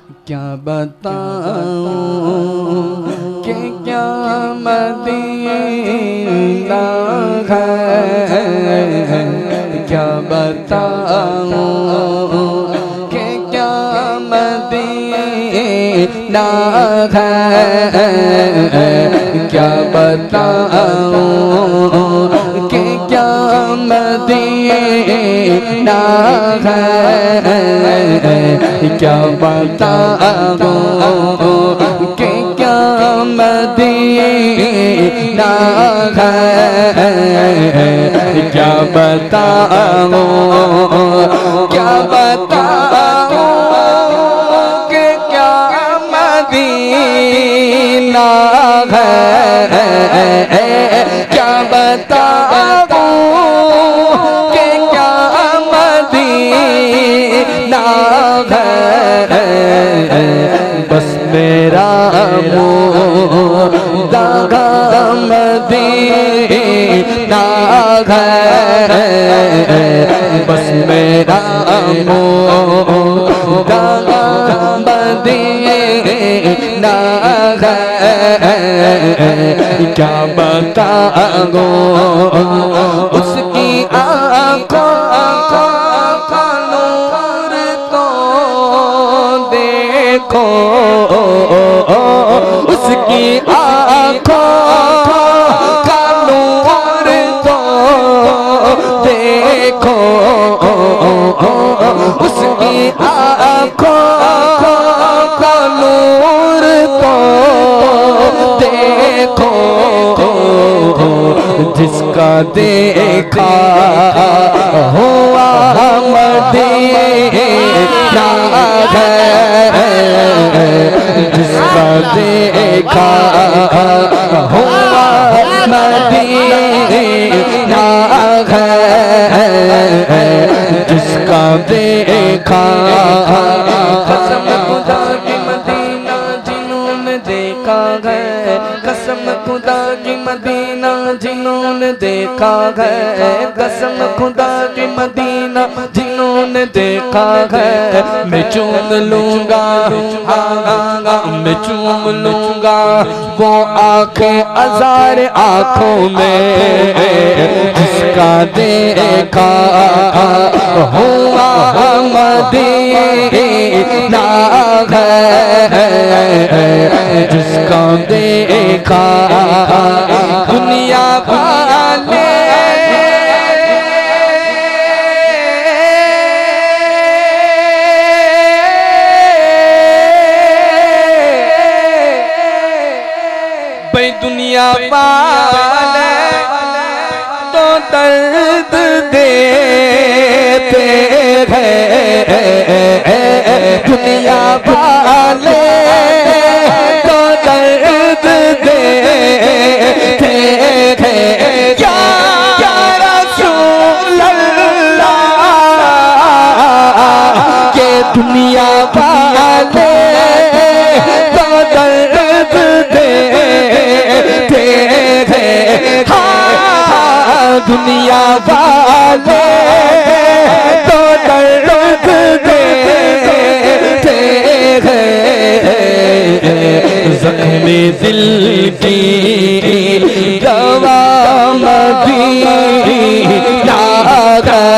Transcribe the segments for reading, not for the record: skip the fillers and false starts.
क्या बताऊं कि क्या मदीना है, क्या बताऊं कि क्या मदीना है, क्या बताऊं कि क्या मदीना है, क्या बताऊं कि क्या मदीना है, क्या बताऊं, क्या बताऊं कि क्या मदीना है, क्या बताऊं कि क्या मदीना है, बस मेरा मुर्दा मदीना है, बस मेरा मुर्दा मदीना है, क्या बताऊं उसकी आँखों का नूर तो देखो, उसकी आँखों का नूर तो देखो, उसकी आँखों का नूर तो देखो, जिसका देखा हुआ मदीना है, जिसका देखा हुआ मदीना है, जिसका देखा कसम खुदा की मदीना जिन्होंने देखा है, कसम खुदा की मदीना जिन्होंने देखा है, कसम खुदा की मदीना जिन्होंने देखा है, मैं चूम लूंगा, मैं चूम लूंगा वो आंखें हजार आंखों में, जिसका देखा हुआ मदीना है, जिसका देखा दुनिया वाले भाई, दुनिया वाले तो दर्द देते हैं, दुनिया वाले तो दर्द देते हैं, या रसूल अल्लाह के दुनिया वाले तो दर्द देते हैं, हाँ दुनिया वाले तो दर्द देते हैं, ज़ख्मे दिल की दवा मदीना है,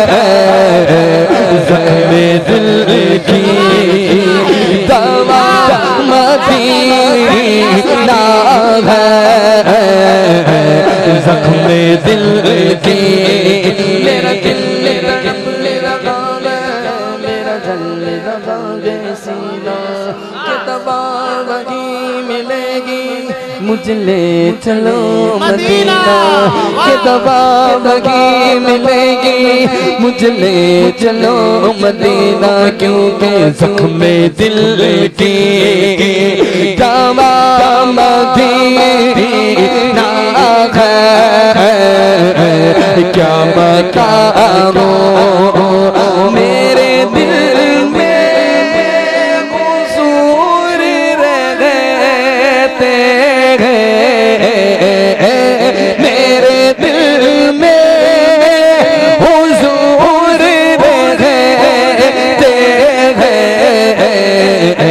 ज़ख्मे दिल की दवा मदीना है, ज़ख्मे दिल की मेरा दिल मेरा गाँव मेरा जल सीना के दवा वही मिलेगी, मुझे ले चलो मदीना के दवा वही मिलेगी, मुझे ले चलो मदीना, क्योंकि ज़ख्मे दिल की दवा मदीना है, क्या बताऊं मेरे दिल में हुजूर रहते हैं, मेरे दिल में हुजूर रहते हैं,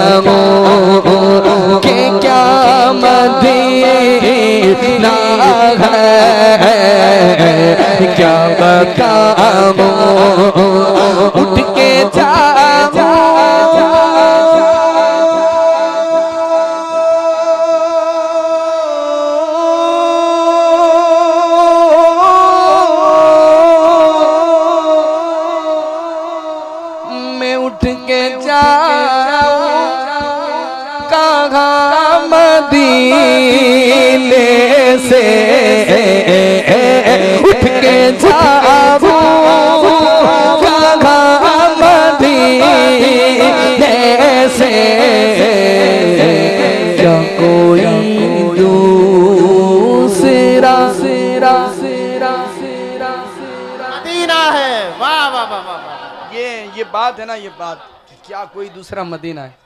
बताऊं कि क्या मदीना है, क्या बताऊं उठ के मदीने से उठ के जाऊं कहाँ मदीने से, क्या कोई दूसरा मदीना है। वाह वाह वाह वाह। ये बात है ना, ये बात, क्या कोई दूसरा मदीना है।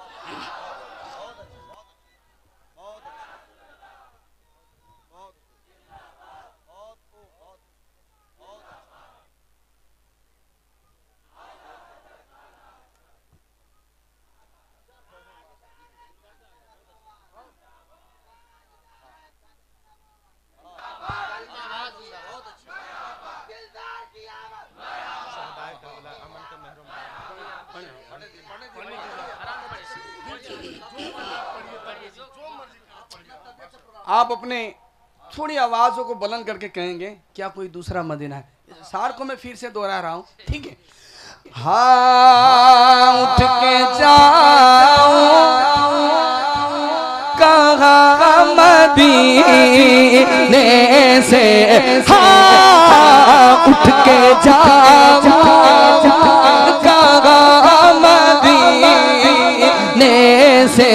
आप अपने थोड़ी आवाजों को बुलंद करके कहेंगे क्या कोई दूसरा मदीना है। सार को मैं फिर से दोहरा रहा हूं, ठीक है। हाँ उठ के जाऊं कहाँ मदीने से, हाँ उठ के जाऊं कहाँ मदीने से,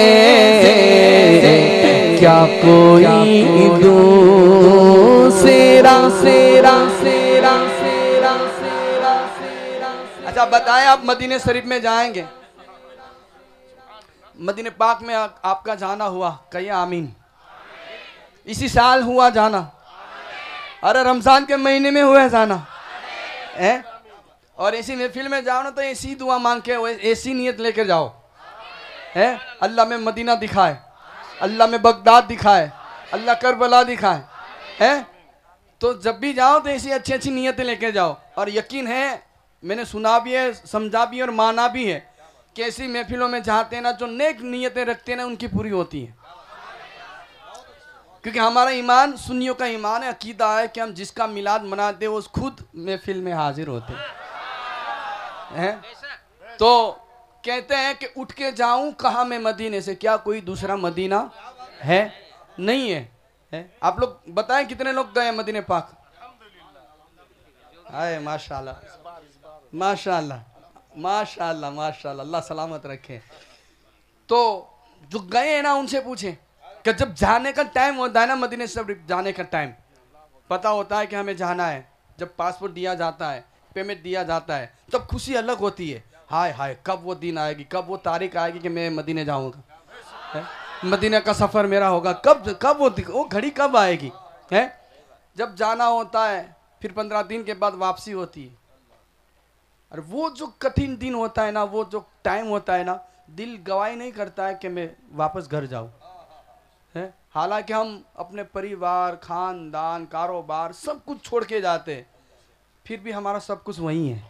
क्या कोई दूसरा अच्छा बताएं, आप मदीने शरीफ में जाएंगे, मदीने पाक में आपका जाना हुआ, कहिए आमीन। इसी साल हुआ जाना, अरे रमजान के महीने में हुआ जाना है। और इसी महफिल में जाओ ना तो ऐसी दुआ मांग के ऐसी नियत लेकर जाओ है, अल्लाह में मदीना दिखाए, अल्लाह में बगदाद दिखाए, अल्लाह करबला दिखाए है। तो जब भी जाओ तो ऐसी अच्छी अच्छी नियतें लेके जाओ। और यकीन है, मैंने सुना भी है, समझा भी है और माना भी है कि ऐसी महफिलों में जाते हैं ना, जो नेक नियतें रखते हैं ना उनकी पूरी होती है। क्योंकि हमारा ईमान, सुन्नियों का ईमान है, अकीदा है कि हम जिसका मिलाद मनाते हैं वो खुद महफिल में हाजिर होते हैं। तो कहते हैं कि उठ के जाऊं कहाँ मैं मदीने से, क्या कोई दूसरा मदीना है? नहीं है, आप लोग बताएं कितने लोग गए मदीने पाक? आए माशाल्लाह माशाल्लाह माशाल्लाह माशाल्लाह, अल्लाह सलामत रखे। तो जो गए हैं ना उनसे पूछें कि जब जाने का टाइम होता है ना, मदीने शरीफ जाने का टाइम पता होता है कि हमें जाना है, जब पासपोर्ट दिया जाता है, पेमेंट दिया जाता है, तब खुशी अलग होती है। हाय हाय कब वो दिन आएगी, कब वो तारीख आएगी कि मैं मदीने जाऊंगा, मदीने का सफर मेरा होगा, कब वो घड़ी कब आएगी है। जब जाना होता है फिर 15 दिन के बाद वापसी होती है। और वो जो कठिन दिन होता है ना, वो जो टाइम होता है ना, दिल गवाही नहीं करता है कि मैं वापस घर जाऊं है। हालांकि हम अपने परिवार, खानदान, कारोबार सब कुछ छोड़ के जाते हैं, फिर भी हमारा सब कुछ वही है।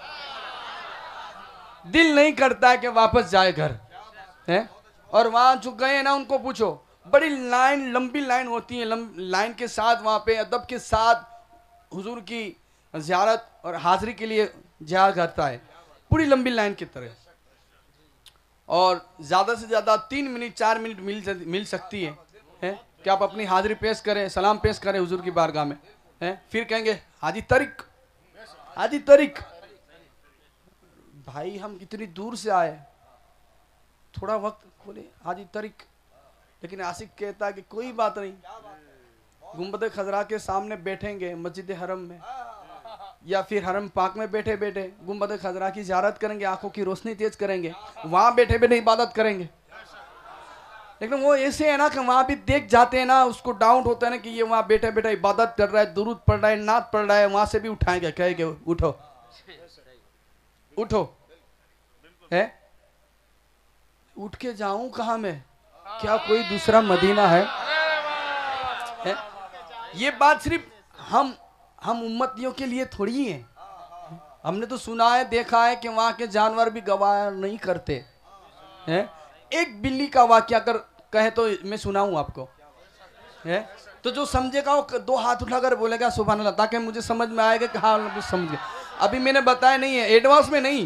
दिल नहीं करता है कि वापस जाए घर है। और वहां जो गए ना उनको पूछो, बड़ी लाइन, लंबी लाइन होती है, लाइन के साथ वहां पे अदब के साथ हुजूर की ज़ियारत और हाजिरी के लिए जाया करता है, पूरी लंबी लाइन की तरह। और ज़्यादा से ज़्यादा 3 मिनट 4 मिनट मिल सकती है कि आप अपनी हाजिरी पेश करें, सलाम पेश करें हुजूर की बारगाह में है। फिर कहेंगे हाजी तरीक, हाजी तरीक, भाई हम कितनी दूर से आए, थोड़ा वक्त बोले हाजी तरीक। लेकिन आशिक कहता है कि कोई बात नहीं, गुंबद खजरा के सामने बैठेंगे मस्जिद हरम में, या फिर हरम पाक में बैठे बैठे गुंबद खजरा की ज़ियारत करेंगे, आंखों की रोशनी तेज करेंगे, वहां बैठे बैठे इबादत करेंगे। लेकिन वो ऐसे है ना कि वहां भी देख जाते हैं ना, उसको डाउट होता है ना कि ये वहां बैठे बैठे इबादत कर रहा है, दुरूद पढ़ रहा है, नात पढ़ रहा है, वहां से भी उठाएंगे, कहेंगे उठो उठो है, उठ के जाऊं कहाँ मैं, क्या कोई दूसरा मदीना है? ये बात सिर्फ हम उम्मतियों के लिए थोड़ी है। हमने तो सुना है, देखा है कि वहां के जानवर भी गवाह नहीं करते हैं। एक बिल्ली का वाक्य अगर कहे तो मैं सुनाऊं आपको, है तो जो समझेगा वो 2 हाथ उठाकर बोलेगा सुभान अल्लाह, ताकि मुझे समझ में आएगा कि हाँ कुछ समझ गया। अभी मैंने बताया नहीं है, एडवांस में नहीं,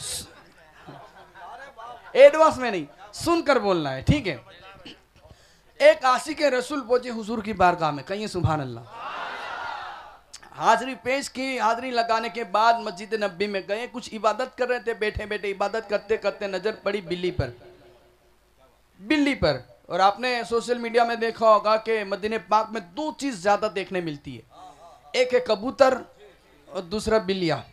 एडवांस में नहीं, सुनकर बोलना है, ठीक है। एक आशिक रसूल पहुंचे हुजूर की बारगाह में, कहिए सुभान अल्लाह। हाजिरी पेश की, हाजिरी लगाने के बाद मस्जिद नबी में गए, कुछ इबादत कर रहे थे, बैठे बैठे इबादत करते करते नजर पड़ी बिल्ली पर, बिल्ली पर। और आपने सोशल मीडिया में देखा होगा कि मदीने पाक में 2 चीज ज्यादा देखने मिलती है, एक है कबूतर और दूसरा बिल्लियां।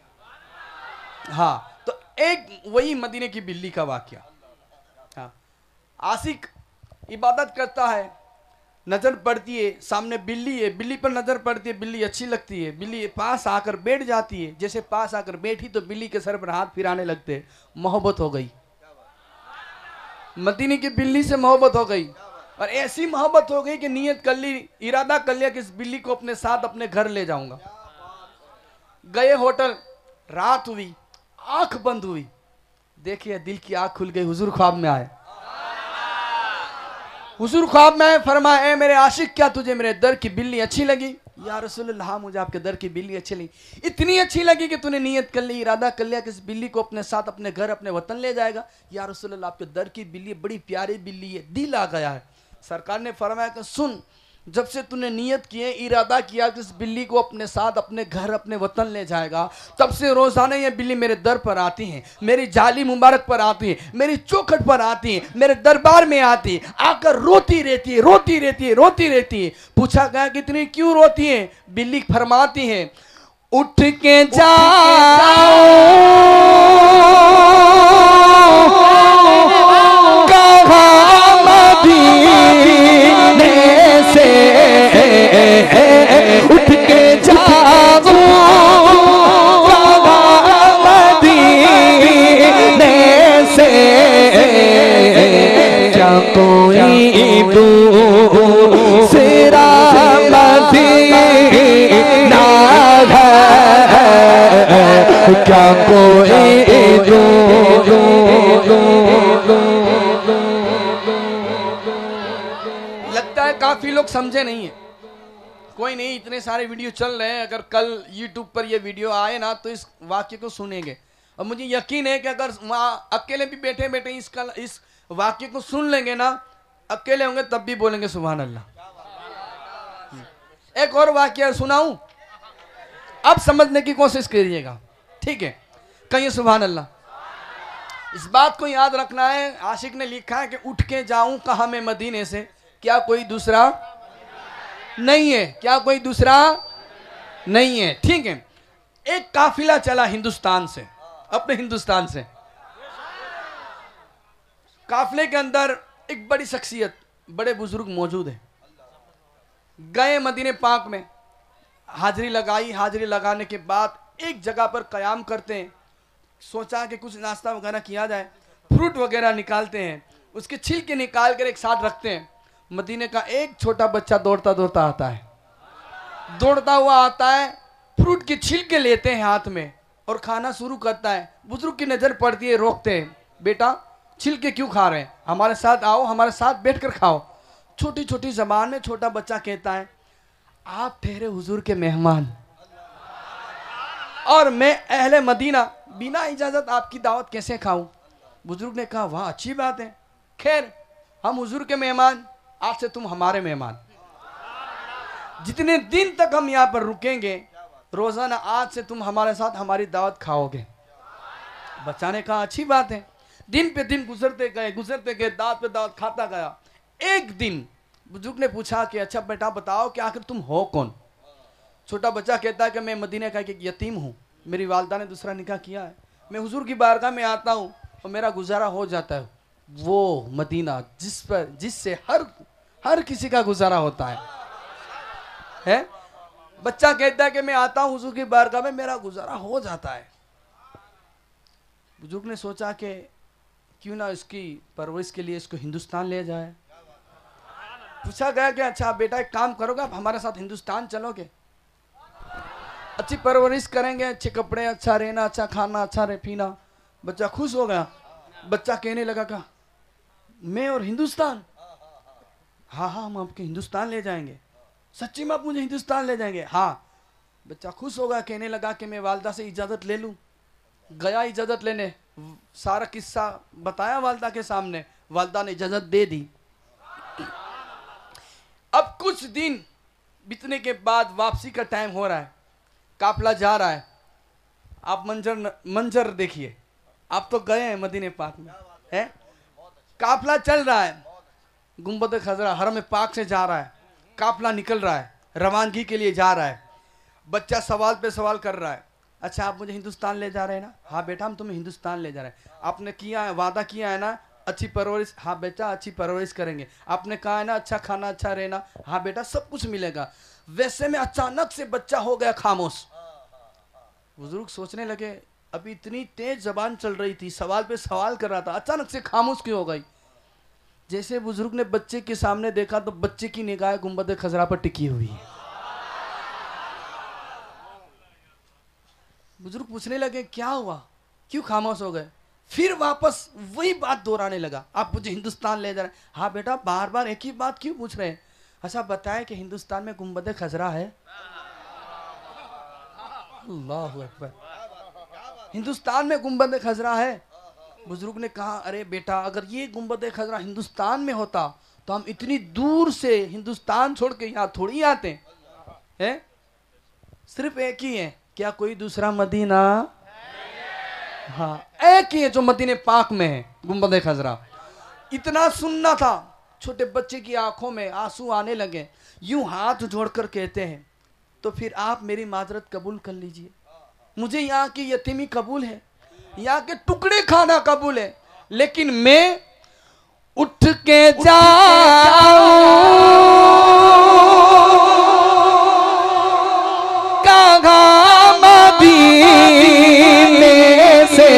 हाँ, तो एक वही मदीने की बिल्ली का वाकया। हाँ, आशिक इबादत करता है, नजर पड़ती है, सामने बिल्ली है, बिल्ली पर नजर पड़ती है, बिल्ली अच्छी लगती है, बिल्ली पास आकर बैठ जाती है। जैसे पास आकर बैठी तो बिल्ली के सर पर हाथ फिराने लगते, मोहब्बत हो गई, मदीने की बिल्ली से मोहब्बत हो गई। और ऐसी मोहब्बत हो गई कि नियत कर ली, इरादा कर लिया कि इस बिल्ली को अपने साथ अपने घर ले जाऊंगा। गए होटल, रात हुई, आंख बंद हुई, देखिए दिल की आंख खुल गई, हुजूर ख्वाब में आए। हुजूर ख्वाब में आए, फरमाया, ए मेरे आशिक, क्या तुझे मेरे दर की बिल्ली अच्छी लगी? या रसूलल्लाह, मुझे आपके दर की बिल्ली अच्छी लगी, इतनी अच्छी लगी कि तूने नियत कर ली, इरादा कर लिया कि इस बिल्ली को अपने साथ अपने घर अपने वतन ले जाएगा। या रसूलल्लाह, आपके दर की बिल्ली बड़ी प्यारी बिल्ली है, दिल आ गया है। सरकार ने फरमाया कि सुन, जब से तूने नियत किए, इरादा किया कि इस बिल्ली को अपने साथ अपने घर अपने वतन ले जाएगा, तब से रोजाना ये बिल्ली मेरे दर पर आती है, मेरी जाली मुबारक पर आती है, मेरी चौखट पर आती है, मेरे दरबार में आती है, आकर रोती रहती है, रोती रहती है, रोती रहती है। पूछा गया कि इतनी क्यों रोती है? बिल्ली फरमाती है, उठ के जाओ उठ के जाओ मदीने से, क्या कोई दूसरा मदीना है, क्या कोई लगता है काफी लोग समझे नहीं है। कोई नहीं, इतने सारे वीडियो चल रहे हैं, अगर कल YouTube पर ये वीडियो आए ना तो इस वाक्य को सुनेंगे। और मुझे यकीन है कि अगर वहाँ अकेले भी बैठे बैठे इस वाक्य को सुन लेंगे ना, अकेले होंगे तब भी बोलेंगे सुभान अल्लाह। एक और वाक्य सुनाऊं, अब समझने की कोशिश करिएगा, ठीक है? कहिए सुभान अल्लाह। इस बात को याद रखना है, आशिक ने लिखा है कि उठ के जाऊं कहां मैं मदीने से, क्या कोई दूसरा नहीं है, क्या कोई दूसरा नहीं है, ठीक है? एक काफिला चला हिंदुस्तान से, अपने हिंदुस्तान से। काफिले के अंदर एक बड़ी शख्सियत, बड़े बुजुर्ग मौजूद है। गए मदीने पाक में, हाजिरी लगाई, हाजिरी लगाने के बाद एक जगह पर कयाम करते हैं। सोचा कि कुछ नाश्ता वगैरह किया जाए, फ्रूट वगैरह निकालते हैं, उसके छिलके निकाल कर एक साथ रखते हैं। मदीने का एक छोटा बच्चा दौड़ता दौड़ता आता है, दौड़ता हुआ आता है, फ्रूट के छिलके लेते हैं हाथ में और खाना शुरू करता है। बुजुर्ग की नजर पड़ती है, रोकते हैं, बेटा छिलके क्यों खा रहे हैं, हमारे साथ आओ, हमारे साथ बैठकर खाओ। छोटी छोटी जबान में छोटा बच्चा कहता है, आप ठहरे हुजूर के मेहमान और मैं अहले मदीना, बिना इजाजत आपकी दावत कैसे खाऊं? बुजुर्ग ने कहा, वाह अच्छी बात है, खैर हम हुजूर के मेहमान, आज से तुम हमारे मेहमान। जितने दिन तक हम यहाँ पर रुकेंगे, रोजाना आज से तुम हमारे साथ हमारी दावत खाओगे। बच्चा ने कहा, अच्छी बात है। दिन पे दिन गुजरते गए, दावत पे दावत खाता गया। एक दिन बुजुर्ग ने पूछा कि अच्छा बेटा बताओ कि आखिर तुम हो कौन? छोटा बच्चा कहता है कि मैं मदीने का एक यतीम हूँ, मेरी वालदा ने दूसरा निकाह किया है, मैं हुजूर की बारगाह में आता हूँ और मेरा गुजारा हो जाता है। वो मदीना जिससे हर किसी का गुजारा होता है? बच्चा कहता है कि मैं आता हूँ हुजूर की बारगाह में, मेरा गुजारा हो जाता है। बुजुर्ग ने सोचा कि क्यों ना इसकी परवरिश के लिए इसको हिंदुस्तान ले जाए। पूछा गया कि अच्छा बेटा एक काम करोगे, आप हमारे साथ हिंदुस्तान चलोगे, अच्छी परवरिश करेंगे, अच्छे कपड़े, अच्छा रहना, अच्छा खाना, अच्छा पीना। बच्चा खुश हो गया। बच्चा कहने लगा का मैं और हिंदुस्तान, हाँ हाँ हम आपके हिंदुस्तान ले जाएंगे। सच्ची में आप मुझे हिंदुस्तान ले जाएंगे? हाँ। बच्चा खुश होगा, कहने लगा कि मैं वालदा से इजाज़त ले लूँ। गया इजाज़त लेने, सारा किस्सा बताया वालदा के सामने, वालदा ने इजाज़त दे दी। अब कुछ दिन बीतने के बाद वापसी का टाइम हो रहा है, काफिला जा रहा है। आप मंजर देखिए, आप तो गए हैं मदीने पाक में, है काफिला चल रहा है, गुंबद खजरा हरम पाक से जा रहा है, काफिला निकल रहा है, रवानगी के लिए जा रहा है। बच्चा सवाल पे सवाल कर रहा है, अच्छा आप मुझे हिंदुस्तान ले जा रहे हैं ना? हाँ बेटा हम तुम्हें हिंदुस्तान ले जा रहे हैं। आपने किया है, वादा किया है ना अच्छी परवरिश? हाँ बेटा अच्छी परवरिश करेंगे। आपने कहा है ना अच्छा खाना, अच्छा रहना? हाँ बेटा सब कुछ मिलेगा। वैसे में अचानक से बच्चा हो गया खामोश। बुजुर्ग सोचने लगे अभी इतनी तेज जबान चल रही थी, सवाल पे सवाल कर रहा था, अचानक से खामोश क्यों हो गई? जैसे बुजुर्ग ने बच्चे के सामने देखा तो बच्चे की निगाह गुंबद खजरा पर टिकी हुई है। बुजुर्ग पूछने लगे क्या हुआ, क्यों खामोश हो गए? फिर वापस वही बात दोहराने लगा, आप मुझे हिंदुस्तान ले जा रहे हैं? हाँ बेटा बार बार एक ही बात क्यों पूछ रहे हैं? अच्छा बताए कि हिंदुस्तान में गुंबद खजरा है। अल्लाहु अकबर, हिंदुस्तान में गुंबद खजरा है। बुजुर्ग ने कहा अरे बेटा अगर ये गुंबद खजरा हिंदुस्तान में होता तो हम इतनी दूर से हिंदुस्तान छोड़ के यहाँ थोड़ी आते हैं। सिर्फ एक ही है, क्या कोई दूसरा मदीना? हाँ एक ही है जो मदीने पाक में है, गुंबद खजरा। इतना सुनना था, छोटे बच्चे की आंखों में आंसू आने लगे। यूं हाथ जोड़कर कहते हैं तो फिर आप मेरी माजरत कबूल कर लीजिए, मुझे यहाँ की यतीमी कबूल है, यहाँ के टुकड़े खाना कबूल है, लेकिन मैं उठ के जाऊं कहाँ मदीने से,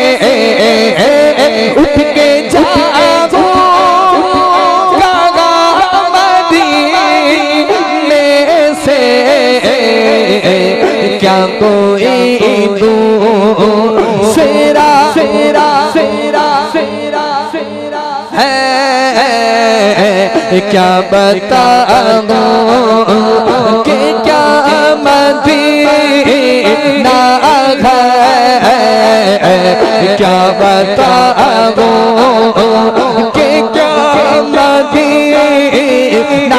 उठ के जाऊं कहाँ मदीने से, क्या कोई दूसरा है, क्या बताऊं कि क्या मदीना है, क्या बताऊं कि क्या मदीना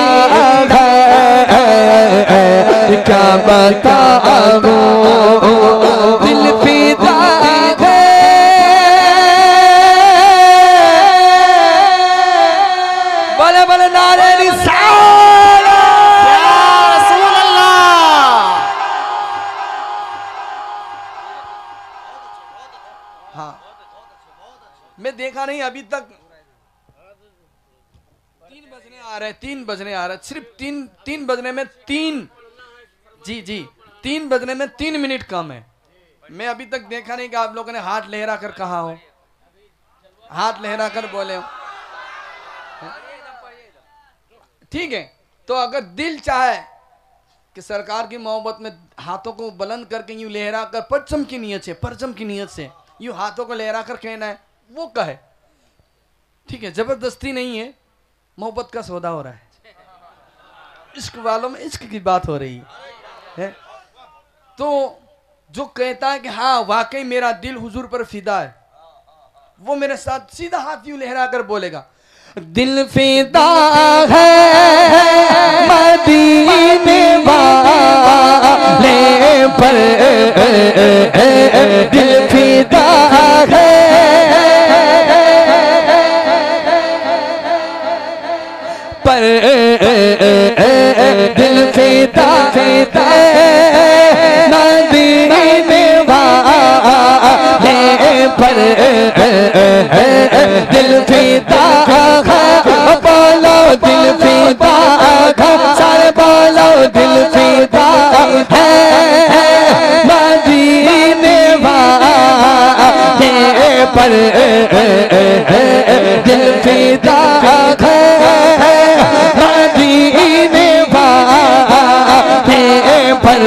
है, क्या बताऊं दिल फिदा है। बोले बोले नारे रिसालत, या रसूल अल्लाह। हाँ मैं देखा नहीं अभी तक, 3 बजने आ रहे, 3 बजने आ रहे, सिर्फ 3 बजने में 3 बजने में 3 मिनट कम है। मैं अभी तक देखा नहीं कि आप लोगों ने हाथ लहरा कर कहा हो, हाथ लहरा कर बोले हो। ठीक है, तो अगर दिल चाहे कि सरकार की मोहब्बत में हाथों को बुलंद करके यूं लहरा कर परचम की नीयत से यूं हाथों को लहरा कर कहना है, वो कहे। ठीक है, जबरदस्ती नहीं है, मोहब्बत का सौदा हो रहा है, इश्क वालों में इश्क की बात हो रही है। तो जो कहता है कि हाँ वाकई मेरा दिल हुजूर पर फिदा है, वो मेरे साथ सीधा हाथ यूं लहरा कर बोलेगा, दिल फिदा है मदीने वाले पर, दिल फिदा है पर, दिल फिदा मदीने वाले पर, दिल फिदा बोलो दिल फिदा, सारे बोलो दिल फिदा है मदीने वाले पर, पर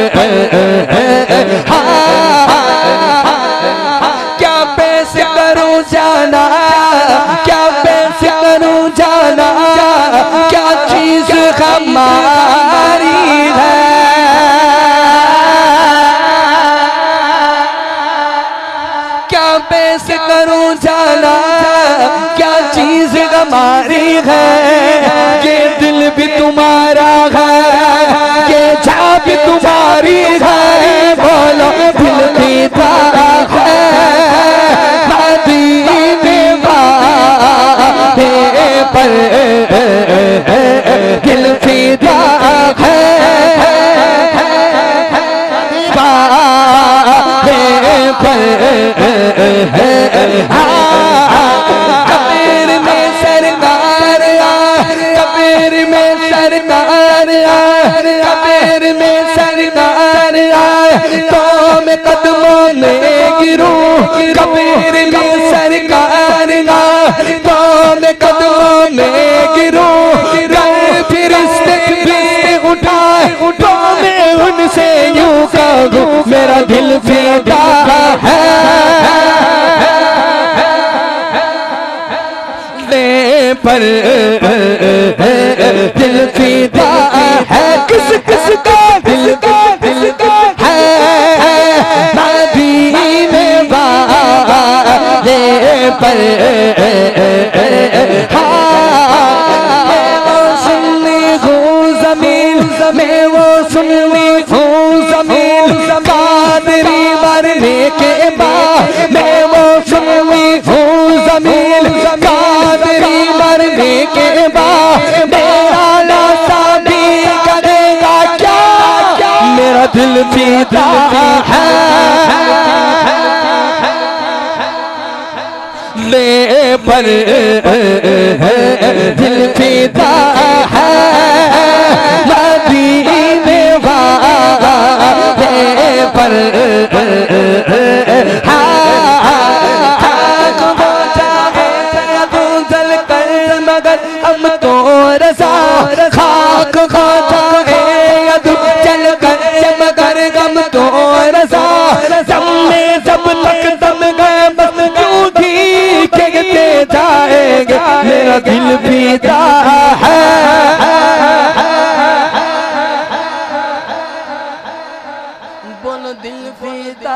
क्या पैसे करूं जाना, क्या पैसे करूं जाना, क्या चीज हमारी है। क्या पैसे करूं जाना, क्या चीज हमारी है। ये दिल भी तुम्हारा है, ये जान भी तुम्हारी है। बोलो दिल दीदा है, मदीने वाले पर दिल फीदा है। कबीर में सरकार कबीर में सरकार कबीर में सरकार तो मैं कदमों में गिरूं। कबीर में सरकार तो मैं कदमों में गिरूं। फिर उठाए तो मैं उनसे यूं कहूं मेरा दिल फीदा है। पर दिल फीदा है, किस किस का दिल है। मदीने वाले पर मैं वो सुन्नी हूँ ज़मीन, मैं वो सुन्नी हूँ ज़मीन। कादरी मरने के बाद मैं वो सुन्नी हूँ ज़मीन। कादरी मरने के बाद मेरा लाशा भी करेगा क्या, मेरा दिल फीदा है। ले पर दिल फीदा है। मदीने वाले पर हम तो रज़ा खाक खाता है चल कर मगर गम तो रज़ा दम में जब तक दम गए बस क्यों भी कहते जाएंगे मेरा दिल फीदा है। बोलो दिल फीदा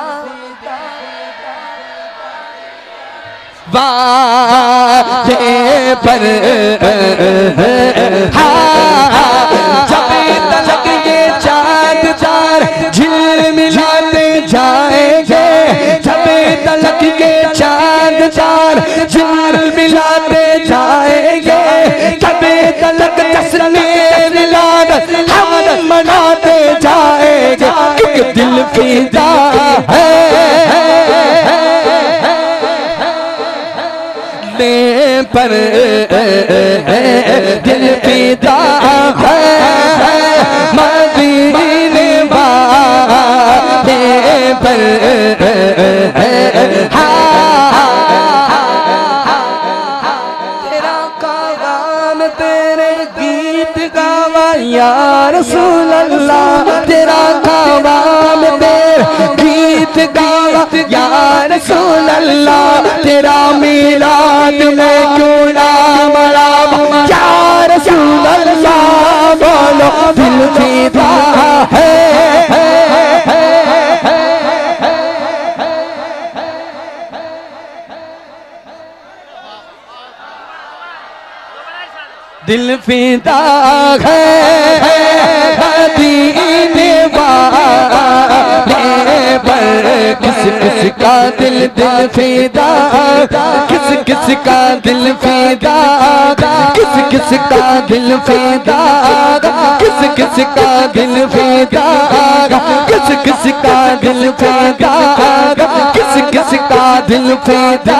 वादे पर जब तक ये चाँद तार झिलमिलाते जाएंगे। जब तक ये चाँद तार झिलमिलाते जाएंगे। जब तक जश्न-ए विलादत हम मनाते जाएंगे क्योंकि दिल फीदा है। पर दिल फीदा है। मदीने वाले पर तेरा कागाम तेरे गीत गावा या रसूल अल्लाह। तेरा कागाम तेरे गीत गावा या रसूल अल्लाह। तेरा मिलाद में क्यों ना मनावा या रसूल अल्लाह। बोलो दिल फीदा है। दिल फीदा है। मदीने वाले पर किस किस का दिल फीदा, किस किस का दिल फीदा, किस किस का दिल फीदा, किस किस का दिल फीदा, किस किस का दिल फीदा, किस किस का दिल फीदा।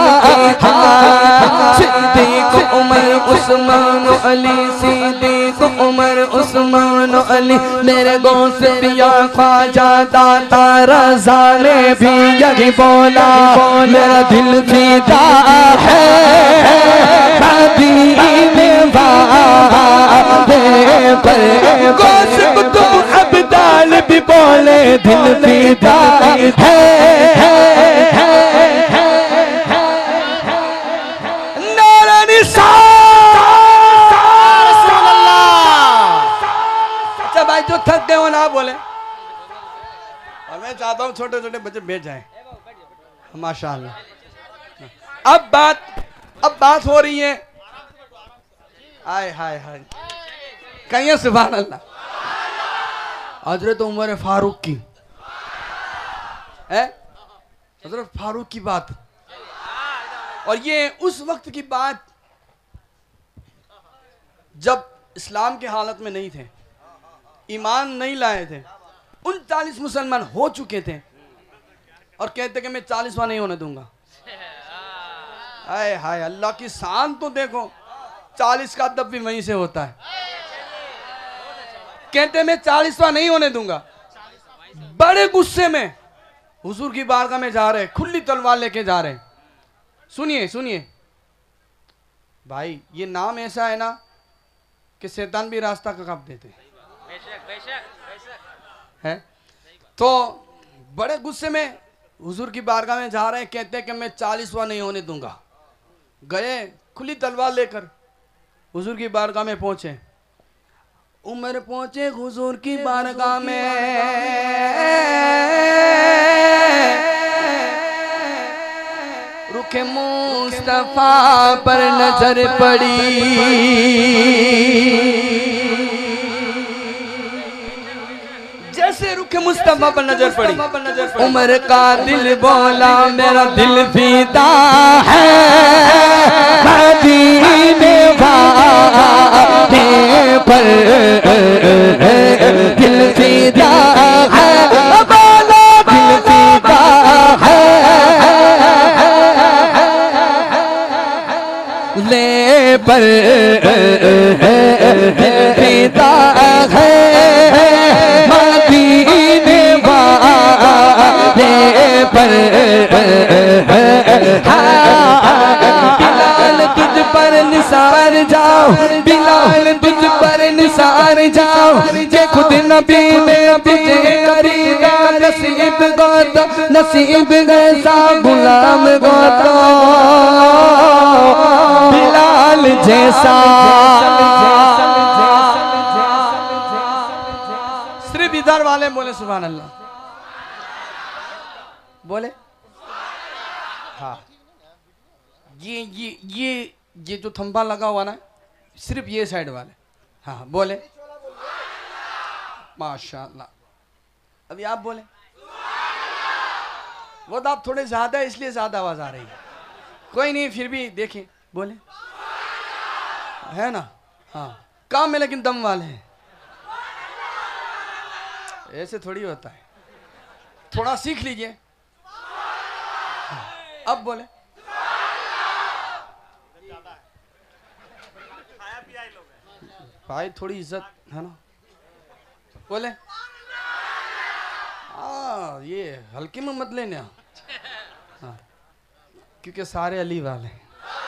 सिद्दीक उमर उस्मान अली, सिद्दीक उमर उस्मान अली, मेरे गौस पिया ख्वाजा दाता रज़ा ने भी यही बोला मेरा दिल फीदा है। मदीने वाले पर गौस कुतुब अब्दाल भी दिल फिदा है, नारा अच्छा भाई जो थक गए हो ना बोले, और मैं चाहता हूँ छोटे छोटे बच्चे बैठ जाए। माशाअल्लाह। अब बात हो रही है, आय हाय हाय, कहिए सुभान अल्लाह। हजरत उमर फारूक की है, हजरत फारूक की बात, और ये उस वक्त की बात जब इस्लाम के हालत में नहीं थे, ईमान नहीं लाए थे, 39 मुसलमान हो चुके थे और कहते कि मैं 40वां नहीं होने दूंगा। हाय हाय, अल्लाह की शान तो देखो, 40 का अदब भी वहीं से होता है। कहते मैं 40वां नहीं होने दूंगा। बड़े गुस्से में हुजूर की बारगाह में जा रहे, खुली तलवार लेके जा रहे। सुनिए सुनिए भाई, ये नाम ऐसा है ना कि शैतान भी रास्ता का काप देते हैं। तो बड़े गुस्से में हुजूर की बारगाह में जा रहे हैं, कहते हैं कि मैं 40वां नहीं होने दूंगा। गए खुली तलवार लेकर हुजूर की बारगाह में पहुंचे। उमर पहुंचे हुजूर की बारगाह में, रुखे मुस्तफा पर नजर पड़ी, जैसे रुखे मुस्तफा पर नजर पड़ी, उमर का दिल बोला मेरा दिल फिदा है, मदीने वाले पर दिल फिदा है, बोला दिल फिदा है, ले पर दिल फिदा है, मदीने वाले पर। बिलाल तुझ पर निसार जाओ, बिलाल तुझ पर निसार जाओ, जे खुद नबी ने तुझे करेगा नसीब गोतो, नसीब गैसा गुलाम गोतो, बिलाल जैसा। सिर्फ इधर वाले बोले सुभान अल्लाह, बोले हाँ। ये जो थंबा लगा हुआ ना, सिर्फ ये साइड वाले, हाँ बोले माशाअल्लाह। अभी आप बोले, वो तो आप थोड़े ज्यादा इसलिए ज्यादा आवाज आ रही है, कोई नहीं फिर भी देखिए, बोले है ना। हाँ काम में लेकिन दम वाले हैं, ऐसे थोड़ी होता है, थोड़ा सीख लीजिए। अब बोले भाई थोड़ी इज्जत है ना, बोले हाँ ये हल्के में मत लेने हाँ, क्योंकि सारे अली वाले हैं।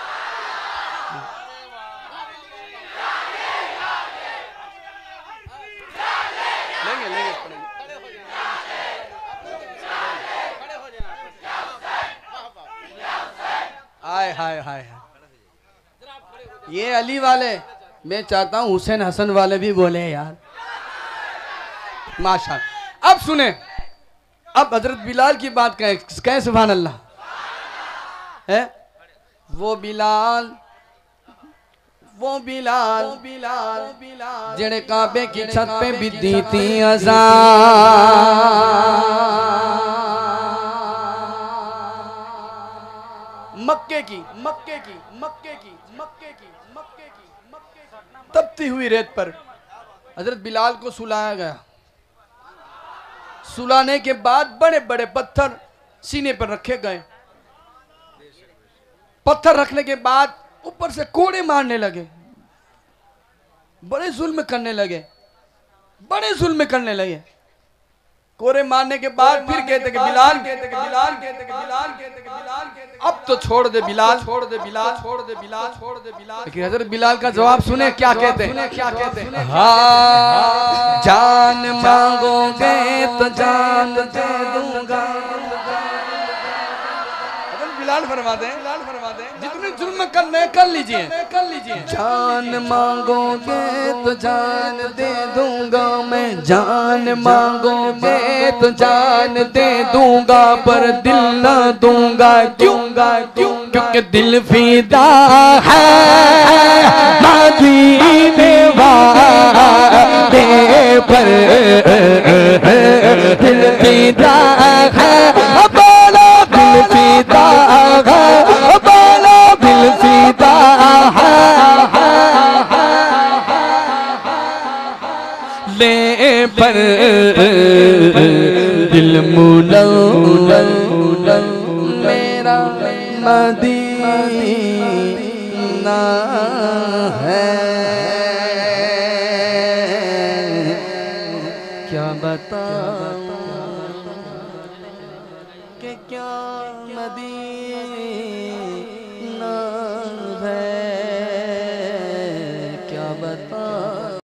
लेंगे लेंगे पड़ेंगे। हाय हाय हाय, ये अली वाले, मैं चाहता हूं हुसैन हसन वाले भी बोले यार माशाअल्लाह। अब सुने, अब हजरत बिलाल की बात कहें सुभान अल्लाह है। वो बिलाल जेड़े काबे की छत पे भी दी थी अज़ान, मक्के की तपती हुई रेत पर हजरत बिलाल को सुलाया गया। सुलाने के बाद बड़े बड़े पत्थर सीने पर रखे गए। पत्थर रखने के बाद ऊपर से कोड़े मारने लगे, बड़े जुल्म करने लगे। कोरे मारने के बाद फिर कहते कि बिलाल, अब तो छोड़ दे बिलाल, छोड़ दे बिलाल, छोड़ दे बिलाल, छोड़ दे बिलाल। लेकिन हजरत बिलाल का जवाब सुने क्या कहते हैं, क्या कहते हैं? हाँ, जान मांगोगे तो जान दे दूंगा। बिलाल फरमाते हैं, बिलाल फरमाते हैं, जितने जुल्म करने कर लीजिए, कर लीजिए। जान मांगोगे तो जान दे दूंगा मैं, जान मांगोगे तो जान दे दूंगा, पर दिल ना दूंगा। क्यों? क्योंकि दिल फिदा है मदीने वाले पर, दिल फिदा है, बोलो दिल फिदा है, बोलो दिल फिदा है। ले पर दिल मुनव्वर मेरा मदीना है। क्या बताऊं कि क्या मदीना